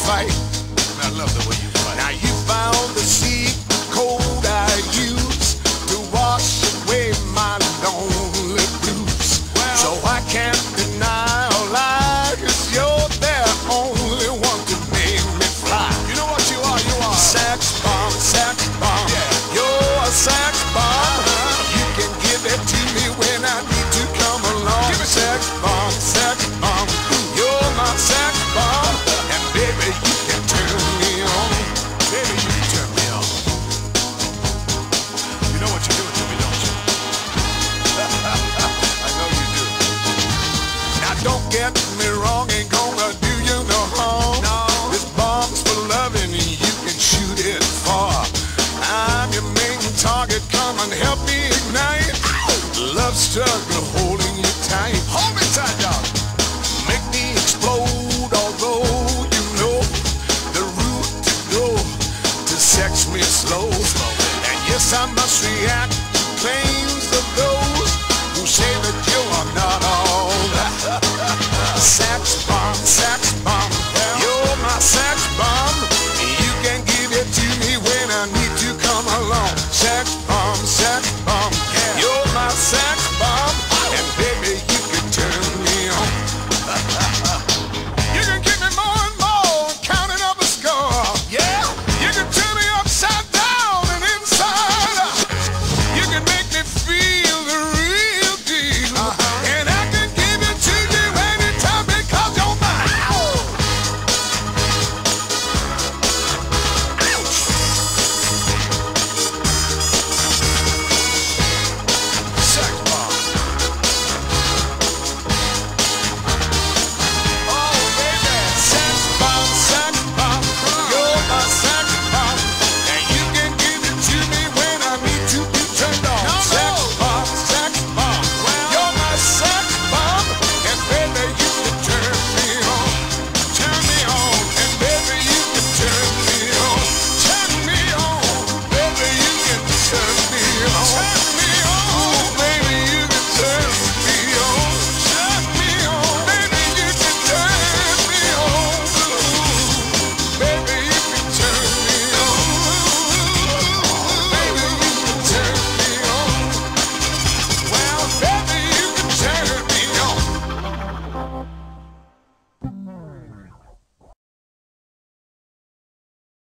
fight. I love the way you fight. Now you found the sea cold I use to wash away my lonely blues. Well, so I can't deny or lie, 'cause you're the only one to make me fly. you know what you are? You are. Sex bomb, sex bomb. Yeah. You're a sex bomb. You can give it to me when I need to come along. Give it to sex bomb, sex bomb. You're my sex bomb. And baby, you can turn me on. Baby, you can turn me on. You know what you're doing to me, don't you? I know you do. Now don't get me wrong, ain't gonna do you no harm. No. This bomb's for loving and you can shoot it far. I'm your main target, come and help me ignite. Love struggle holding you tight. Hold me tight, dog. Make me explode, although you know the route to go to sex me slow. And yes, I must react